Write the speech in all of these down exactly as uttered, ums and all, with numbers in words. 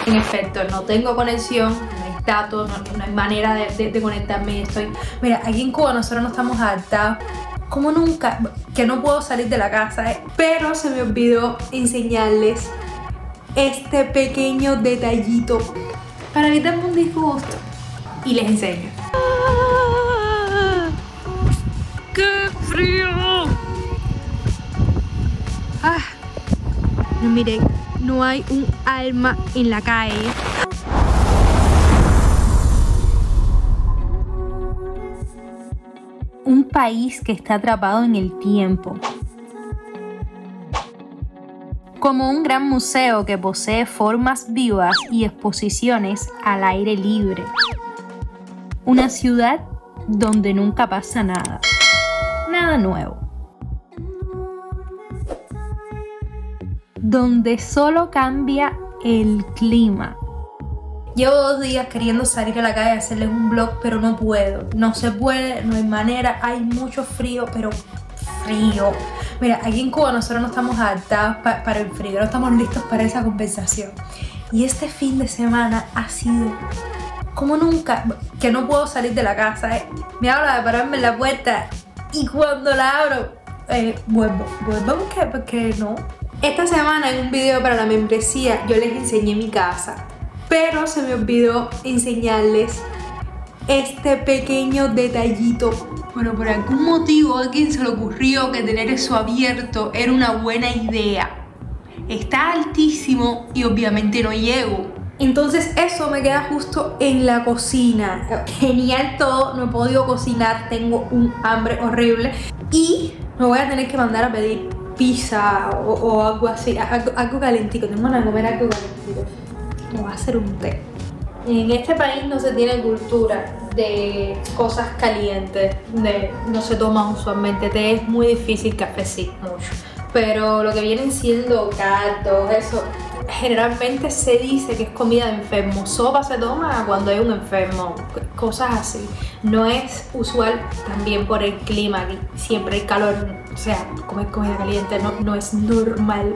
En efecto, no tengo conexión, no hay datos, no, no hay manera de, de, de conectarme. Estoy... Mira, aquí en Cuba nosotros no estamos adaptados como nunca, que no puedo salir de la casa, ¿eh? Pero se me olvidó enseñarles este pequeño detallito para evitarme un disgusto. Y les enseño. ¡Qué frío! Ah, no, miren, no hay un alma en la calle. Un país que está atrapado en el tiempo. Como un gran museo que posee formas vivas y exposiciones al aire libre. Una ciudad donde nunca pasa nada. Nada nuevo. Donde solo cambia el clima. Llevo dos días queriendo salir a la calle a hacerles un vlog, pero no puedo. No se puede, no hay manera. Hay mucho frío, pero frío. Mira, aquí en Cuba nosotros no estamos adaptados pa para el frío. No estamos listos para esa compensación. Y este fin de semana ha sido como nunca, que no puedo salir de la casa. ¿eh? Me habla de pararme en la puerta y cuando la abro, eh, vuelvo. ¿Vuelvo porque, porque no? Esta semana en un video para la membresía yo les enseñé mi casa. Pero se me olvidó enseñarles este pequeño detallito. Bueno, por algún motivo a alguien se le ocurrió que tener eso abierto era una buena idea. Está altísimo y obviamente no llego. Entonces eso me queda justo en la cocina. Genial todo, no he podido cocinar, tengo un hambre horrible. Y me voy a tener que mandar a pedir pizza o, o algo así, algo, algo calentico. Tengo ganas de comer algo calentico. Me voy a hacer un té. En este país no se tiene cultura de cosas calientes, de, no se toma usualmente té, es muy difícil, café sí, mucho. Pero lo que vienen siendo caldos, eso, generalmente se dice que es comida de enfermo. Sopa se toma cuando hay un enfermo, cosas así. No es usual también por el clima, siempre el calor, o sea, comer comida caliente no, no es normal.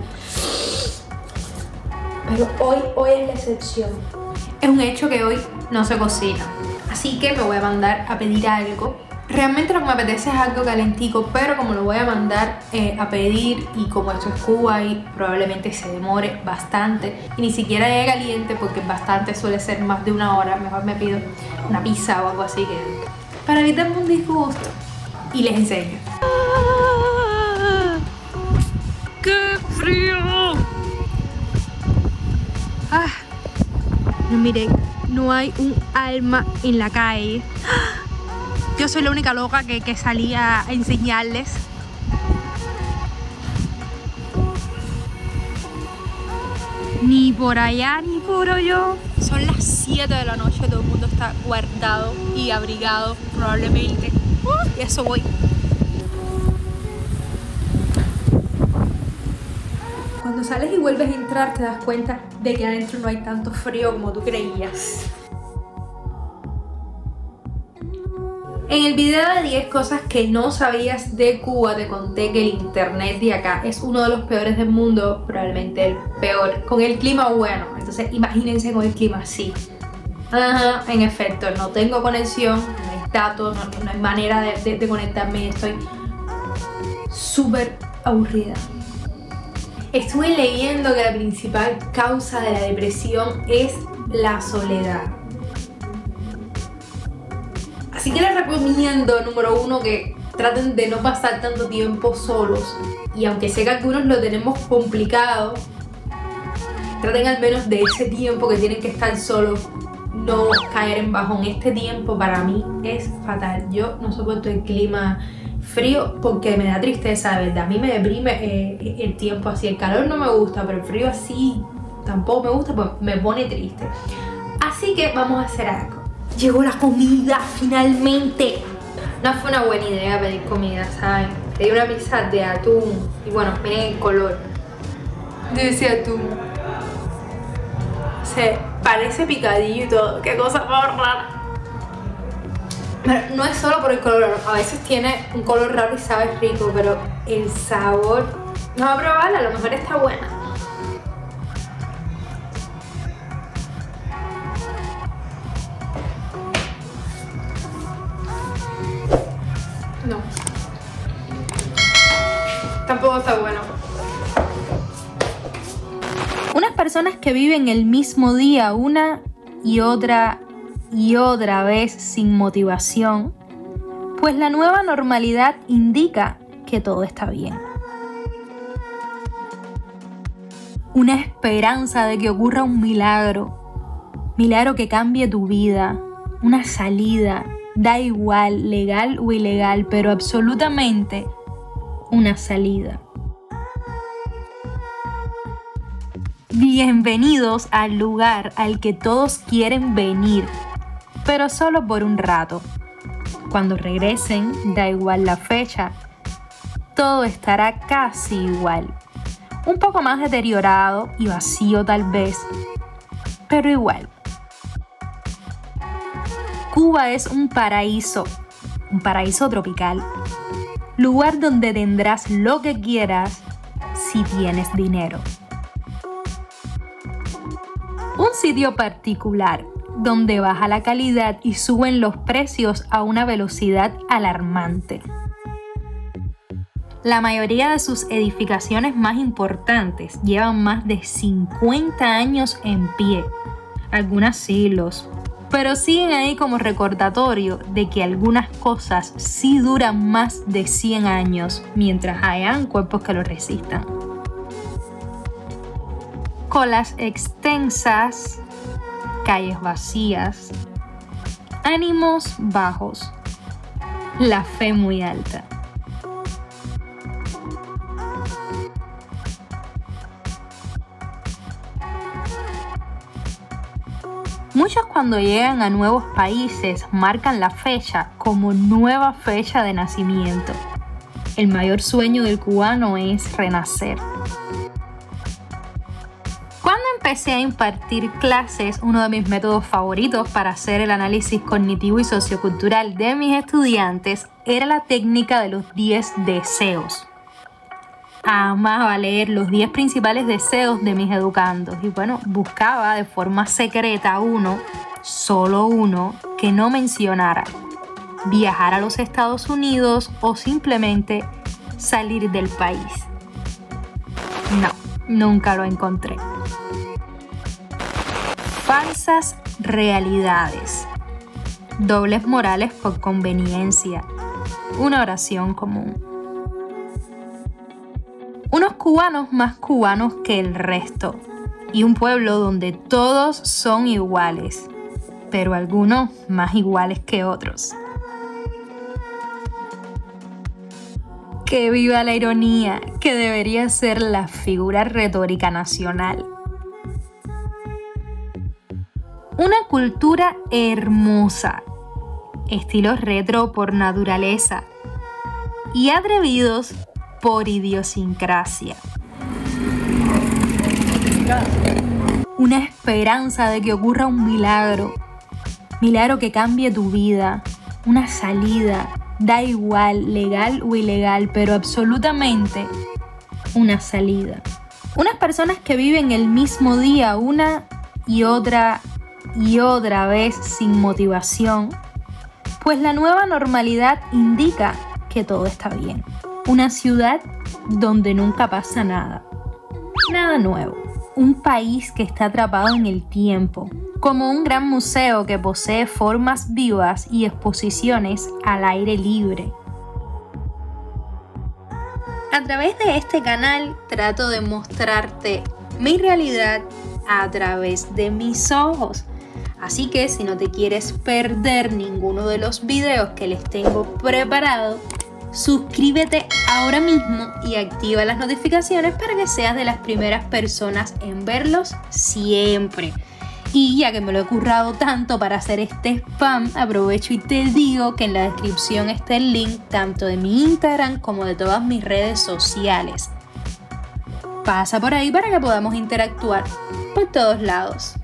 Pero hoy, hoy es la excepción. Es un hecho que hoy no se cocina. Así que me voy a mandar a pedir algo. Realmente lo que me apetece es algo calentico, pero como lo voy a mandar eh, a pedir y como esto es Cuba y probablemente se demore bastante y ni siquiera llegue caliente porque bastante suele ser más de una hora, mejor me pido una pizza o algo así que para evitarme un disgusto. Y les enseño. ¡Qué frío! Ah, no, miren, no hay un alma en la calle. Yo soy la única loca que, que salía a enseñarles. Ni por allá ni por allá. Son las siete de la noche, todo el mundo está guardado y abrigado probablemente. Uh, y eso voy. Cuando sales y vuelves a entrar te das cuenta de que adentro no hay tanto frío como tú creías. En el video de diez cosas que no sabías de Cuba te conté que el internet de acá es uno de los peores del mundo, probablemente el peor, con el clima bueno. Entonces imagínense con el clima así. Ajá, en efecto, no tengo conexión, no hay datos, no, no hay manera de, de, de conectarme, estoy súper aburrida. Estuve leyendo que la principal causa de la depresión es la soledad. Así que les recomiendo, número uno, que traten de no pasar tanto tiempo solos. Y aunque sé que algunos lo tenemos complicado, traten al menos de ese tiempo que tienen que estar solos, no caer en bajón. Este tiempo para mí es fatal. Yo no soporto el clima frío porque me da tristeza, de verdad. A mí me deprime eh, el tiempo así. El calor no me gusta, pero el frío así tampoco me gusta, pues me pone triste. Así que vamos a hacer algo. Llegó la comida finalmente. No fue una buena idea pedir comida, ¿saben? Pedí una pizza de atún y bueno, miren el color. Debe ser atún. Se parece picadillo y todo. Qué cosa más rara. Pero no es solo por el color, a veces tiene un color raro y sabe rico, pero el sabor... Vamos a probarla, a lo mejor está buena. Unas personas que viven el mismo día una y otra y otra vez sin motivación, pues la nueva normalidad indica que todo está bien. Una esperanza de que ocurra un milagro, milagro que cambie tu vida, una salida, da igual, legal o ilegal, pero absolutamente una salida. Bienvenidos al lugar al que todos quieren venir, pero solo por un rato. Cuando regresen, da igual la fecha, todo estará casi igual. Un poco más deteriorado y vacío tal vez, pero igual. Cuba es un paraíso, un paraíso tropical. Lugar donde tendrás lo que quieras si tienes dinero. Un sitio particular donde baja la calidad y suben los precios a una velocidad alarmante. La mayoría de sus edificaciones más importantes llevan más de cincuenta años en pie, algunas siglos, pero siguen ahí como recordatorio de que algunas cosas sí duran más de cien años mientras hayan cuerpos que lo resistan. Colas extensas, calles vacías, ánimos bajos, la fe muy alta. Muchos cuando llegan a nuevos países marcan la fecha como nueva fecha de nacimiento. El mayor sueño del cubano es renacer. Cuando empecé a impartir clases, uno de mis métodos favoritos para hacer el análisis cognitivo y sociocultural de mis estudiantes era la técnica de los diez deseos. Amaba leer los diez principales deseos de mis educandos y bueno, buscaba de forma secreta uno, solo uno, que no mencionara viajar a los Estados Unidos o simplemente salir del país. No, nunca lo encontré. Falsas realidades. Dobles morales por conveniencia. Una oración común. Unos cubanos más cubanos que el resto. Y un pueblo donde todos son iguales, pero algunos más iguales que otros. Que viva la ironía, que debería ser la figura retórica nacional. Una cultura hermosa, estilos retro por naturaleza y atrevidos por idiosincrasia. Una esperanza de que ocurra un milagro, milagro que cambie tu vida, una salida, da igual, legal o ilegal, pero absolutamente una salida. Unas personas que viven el mismo día una y otra y otra vez sin motivación, pues la nueva normalidad indica que todo está bien. Una ciudad donde nunca pasa nada, nada nuevo. Un país que está atrapado en el tiempo, como un gran museo que posee formas vivas y exposiciones al aire libre. A través de este canal trato de mostrarte mi realidad a través de mis ojos. Así que si no te quieres perder ninguno de los videos que les tengo preparado, suscríbete ahora mismo y activa las notificaciones para que seas de las primeras personas en verlos siempre. Y ya que me lo he currado tanto para hacer este spam, aprovecho y te digo que en la descripción está el link tanto de mi Instagram como de todas mis redes sociales. Pasa por ahí para que podamos interactuar por todos lados.